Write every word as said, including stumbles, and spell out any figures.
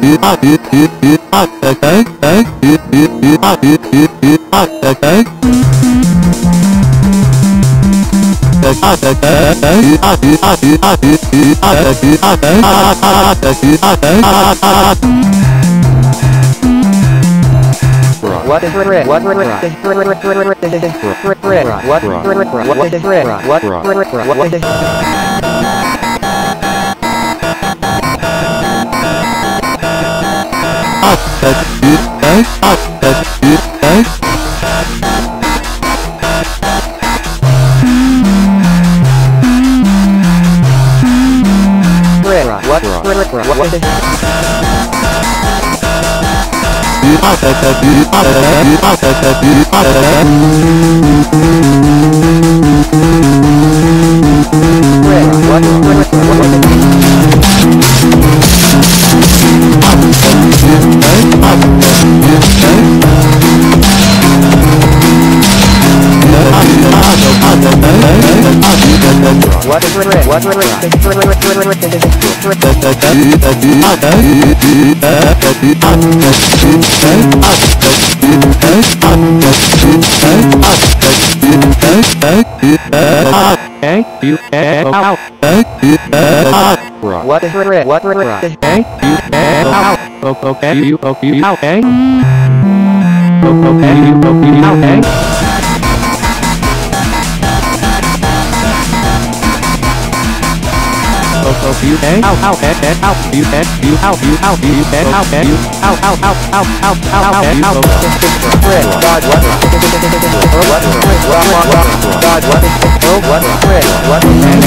What is red? What red? What is red? What is red? What is What is red? What red? Hey, you out. What is red? What red? Hey, you out. Okay, you okay out. Hey. Okay, you okay out. Hey. Oh, you can out, out, and and out, you can, you out, you out, you can out, and you out, out, out, out, out, out, out, and out. God, what? God, what? God, what? What?